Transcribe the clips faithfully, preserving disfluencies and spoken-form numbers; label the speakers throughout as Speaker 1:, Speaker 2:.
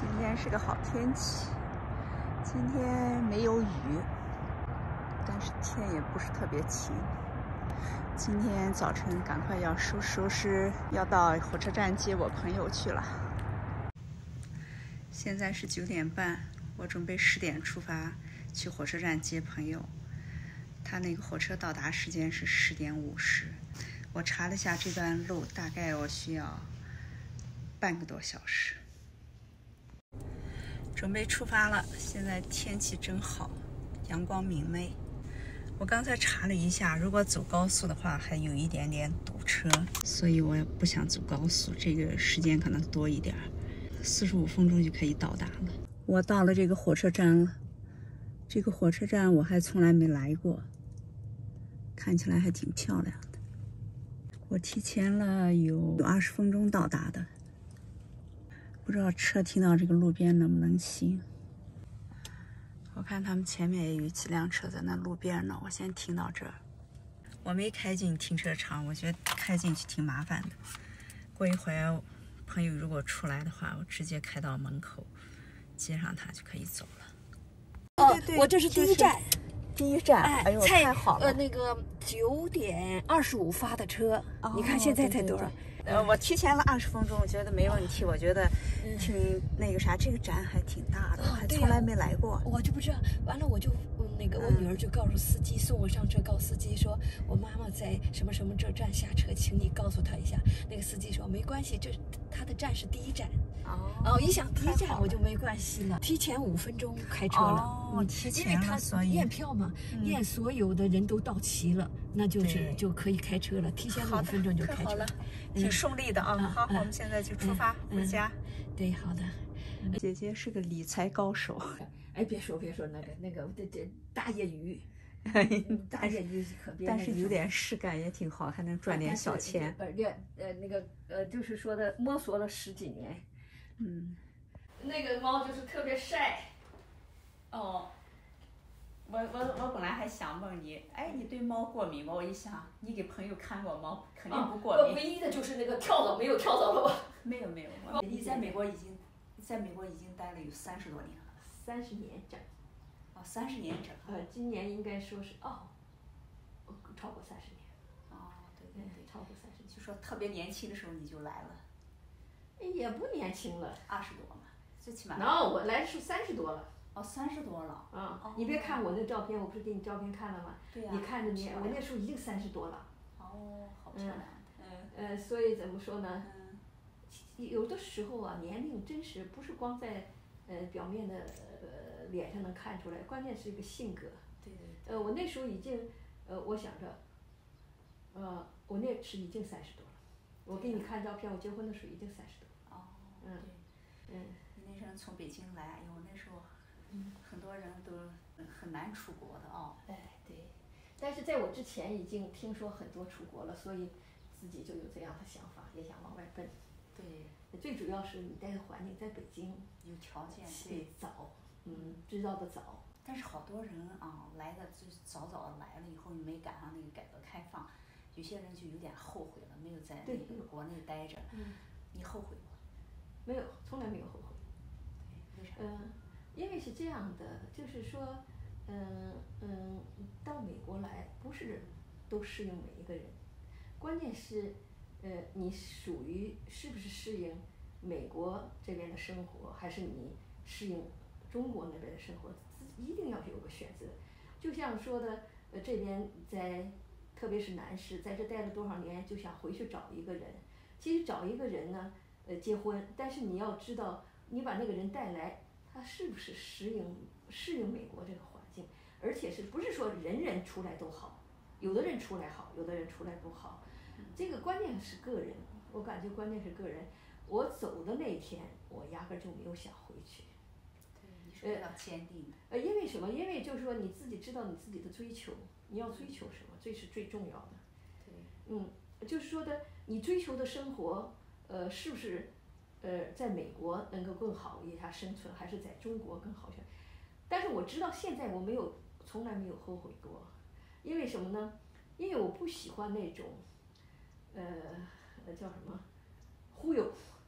Speaker 1: 今天是个好天气，今天没有雨，但是天也不是特别晴。今天早晨赶快要收拾收拾，要到火车站接我朋友去了。现在是九点半，我准备十点出发去火车站接朋友。他那个火车到达时间是十点五十。我查了一下这段路，大概我需要半个多小时。准备出发了，现在天气真好，阳光明媚。我刚才查了一下，如果走高速的话，还有一点点堵车，所以我也不想走高速，这个时间可能多一点，四十五分钟就可以到达了。我到了这个火车站了，这个火车站我还从来没来过，看起来还挺漂亮的。我提前了有二十分钟到达的。不知道车停到这个路边能不能行。我看他们前面也有几辆车在那路边呢，我先停到这儿。我没开进停车场，我觉得开进去挺麻烦的。过一会儿朋友如果出来的话，我直接开到门口接上他就可以走了。
Speaker 2: 哦，我这是第一站。
Speaker 1: 第一站，哎呦，太好了！
Speaker 2: 呃，那个九点二十五发的车，哦、你看现在才多少？
Speaker 1: 呃，我提前了二十分钟，我觉得没问题。我觉得挺那个啥，这个站还挺大的，我还从来没来过。
Speaker 2: 我就不知道，完了我就那个我女儿就告诉司机，送我上车，告诉司机说，我妈妈在什么什么这站下车，请你告诉她一下。那个司机说没关系，这她的站是第一站。
Speaker 1: 哦，
Speaker 2: 哦，一想第一站我就没关系了，提前五分钟开车了。
Speaker 1: 哦，提前了，所以
Speaker 2: 验票嘛，验所有的人都到齐了，那就是就可以开车了。提前五分钟就开车了，
Speaker 1: 挺顺利的啊。好，我们现在就出发回家。
Speaker 2: 对，好的。
Speaker 1: 姐姐是个理财高手。
Speaker 2: 哎，别说别说那个那个这这大业余，大业余可别。
Speaker 1: 但是有点事干也挺好，还能赚点小钱。
Speaker 2: 呃，呃那个呃，就是说的摸索了十几年。
Speaker 1: 嗯。
Speaker 2: 那个猫就是特别晒。
Speaker 1: 哦。我我我本来还想问你，哎，你对猫过敏吗？我一想，你给朋友看过猫，肯定不过敏。
Speaker 2: 我唯一的就是那个跳蚤，没有跳蚤了吧？
Speaker 1: 没有没有。你在美国已经，在美国已经待了有三十多年了。
Speaker 2: 三十年整。
Speaker 1: 哦，三十年整。
Speaker 2: 呃，今年应该说是哦，超过三十年。
Speaker 1: 哦，对对对，
Speaker 2: 超过三十年。
Speaker 1: 就说特别年轻的时候你就来了。
Speaker 2: 也不年轻了，
Speaker 1: 二十多嘛，最起码。
Speaker 2: no， 我来是三十多了。
Speaker 1: 哦，三十多了。
Speaker 2: 啊、嗯，你别看我那照片，我不是给你照片看了吗？
Speaker 1: 对呀、啊。
Speaker 2: 你看着你，我那时候已经三十多了。
Speaker 1: 哦，好漂亮。
Speaker 2: 嗯。呃，所以怎么说呢？
Speaker 1: 嗯。
Speaker 2: 有的时候啊，年龄真是不是光在呃表面的呃脸上能看出来，关键是一个性格。
Speaker 1: 对对。
Speaker 2: 呃，我那时候已经，呃，我想着，呃，我那时已经三十多了。我给你看照片，我结婚的时候已经三十多了。
Speaker 1: 哦。
Speaker 2: 嗯。嗯。
Speaker 1: 你那时候从北京来，哎呦，那时候。嗯，很多人都很难出国的哦。
Speaker 2: 哎，对，但是在我之前已经听说很多出国了，所以自己就有这样的想法，也想往外奔。
Speaker 1: 对，
Speaker 2: 最主要是你待的环境在北京，
Speaker 1: 有条件，
Speaker 2: 对，早，嗯，知道的早。
Speaker 1: 但是好多人啊，来的就早早的来了以后，没赶上那个改革开放，有些人就有点后悔了，没有在那个国内待着。
Speaker 2: 嗯，
Speaker 1: 你后悔吗？
Speaker 2: 没有，从来没有后悔。
Speaker 1: 对，为啥？
Speaker 2: 嗯。因为是这样的，就是说，嗯嗯，到美国来不是都适应每一个人，关键是，呃，你属于是不是适应美国这边的生活，还是你适应中国那边的生活，一定要有个选择。就像说的，呃，这边在，特别是男士在这待了多少年，就想回去找一个人。其实找一个人呢，呃，结婚，但是你要知道，你把那个人带来。他是不是适应适应美国这个环境？而且是不是说人人出来都好？有的人出来好，有的人出来不好。这个关键是个人，我感觉关键是个人。我走的那天，我压根就没有想回去。
Speaker 1: 对，你是比较坚定的。
Speaker 2: 呃，因为什么？因为就是说你自己知道你自己的追求，你要追求什么，这是最重要的。
Speaker 1: 对。
Speaker 2: 嗯，就是说的，你追求的生活，呃，是不是？呃，在美国能够更好一下生存，还是在中国更好些？但是我知道现在我没有，从来没有后悔过，因为什么呢？因为我不喜欢那种，呃，叫什么，忽悠。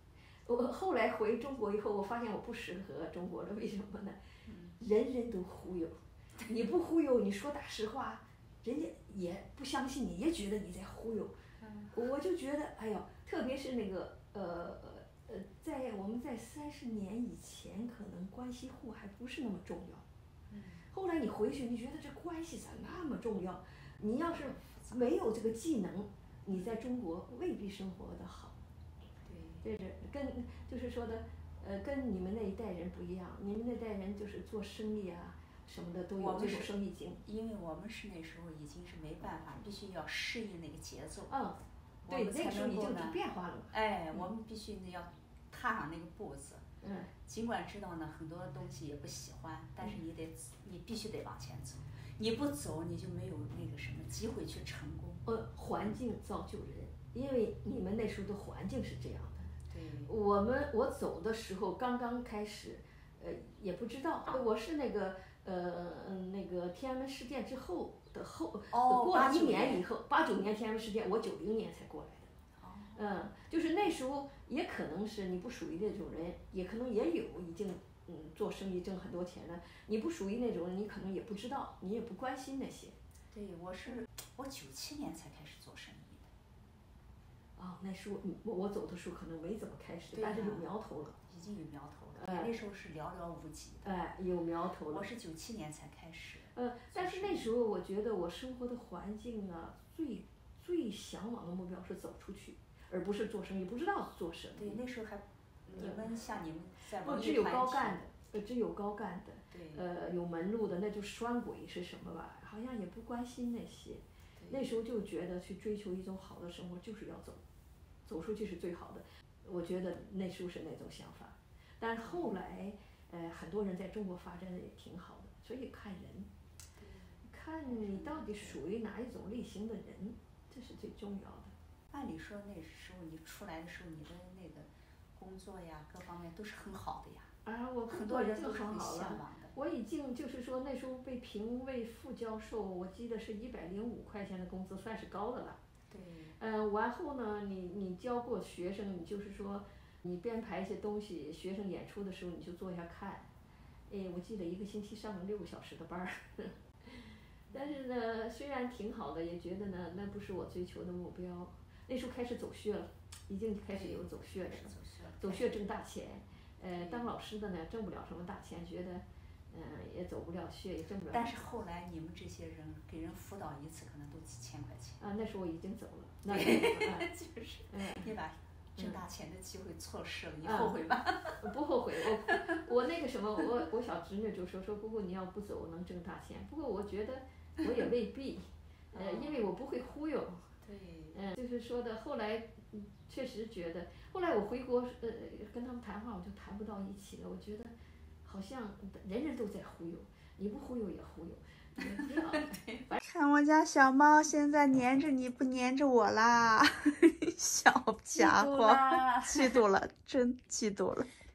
Speaker 2: 我后来回中国以后，我发现我不适合中国了，为什么呢？人人都忽悠，你不忽悠，你说大实话，人家也不相信你，也觉得你在忽悠。我就觉得，哎呦，特别是那个呃呃，在我们在三十年以前，可能关系户还不是那么重要。后来你回去，你觉得这关系咋那么重要？你要是没有这个技能，你在中国未必生活的好。
Speaker 1: 对，
Speaker 2: 这是跟就是说的，呃，跟你们那一代人不一样。你们那代人就是做生意啊什么的都有这种生意经。
Speaker 1: 因为我们是那时候已经是没办法，必须要适应那个节奏。
Speaker 2: 嗯，对，那个时候已经就变化了嘛。
Speaker 1: 哎，我们必须要踏上那个步子。
Speaker 2: 嗯。
Speaker 1: 尽管知道呢，很多东西也不喜欢，但是你得，你必须得往前走。你不走，你就没有那个什么机会去成功。
Speaker 2: 呃，环境造就人，因为你们那时候的环境是这样的。
Speaker 1: 对。
Speaker 2: 我们我走的时候刚刚开始，呃，也不知道，我是那个呃嗯那个天安门事件之后的后，
Speaker 1: 哦，
Speaker 2: 过了一年以后，八九年天安门事件，我九零年才过来的。嗯，就是那时候也可能是你不属于那种人，也可能也有已经嗯做生意挣很多钱的，你不属于那种人，你可能也不知道，你也不关心那些。
Speaker 1: 对，我是我九七年才开始做生意的。
Speaker 2: 哦，那时候我我走的时候可能没怎么开始，但是有苗头了。
Speaker 1: 已经有苗头了。哎。那时候是寥寥无几的。
Speaker 2: 哎，有苗头了。
Speaker 1: 我是九七年才开始。
Speaker 2: 呃，但是那时候我觉得我生活的环境啊，最最向往的目标是走出去。而不是做生意，不知道做什么。
Speaker 1: 对，那时候还，你们像你们在
Speaker 2: 不只有高干的，只有高干的，
Speaker 1: 对，
Speaker 2: 呃，有门路的，那就双轨是什么吧？好像也不关心那些。那时候就觉得去追求一种好的生活，就是要走，走出去是最好的。我觉得那时候是那种想法，但后来，呃，很多人在中国发展的也挺好的，所以看人，看你到底属于哪一种类型的人，这是最重要的。
Speaker 1: 按理说那时候你出来的时候，你的那个工作呀，各方面都是很好的呀。
Speaker 2: 啊，我
Speaker 1: 很多人
Speaker 2: 就
Speaker 1: 很
Speaker 2: 好了。我已经就是说那时候被评为副教授，我记得是一百零五块钱的工资，算是高的了。
Speaker 1: 对。
Speaker 2: 嗯，完后呢，你你教过学生，你就是说你编排一些东西，学生演出的时候你就坐下看。哎，我记得一个星期上了六个小时的班儿。但是呢，虽然挺好的，也觉得呢，那不是我追求的目标。那时候开始走穴了，已经开始有走穴的了，走穴挣大钱。呃，当老师的呢，挣不了什么大钱，觉得，嗯、呃，也走不了穴，也挣不了。
Speaker 1: 但是后来你们这些人给人辅导一次，可能都几千块钱。
Speaker 2: 啊，那时候我已经走了。那
Speaker 1: 对，就是，嗯，你把挣大钱的机会错失了，你后悔吧？
Speaker 2: 不后悔，我我那个什么，我我小侄女就说说，姑姑你要不走能挣大钱，不过我觉得我也未必，呃，因为我不会忽悠。
Speaker 1: 对。
Speaker 2: 嗯，就是说的，后来确实觉得，后来我回国，呃，跟他们谈话，我就谈不到一起了。我觉得，好像人人都在忽悠，你不忽悠也忽悠，挺好的。
Speaker 1: 看我家小猫现在粘着你不粘着我啦，小家伙，嫉妒了，真嫉妒了。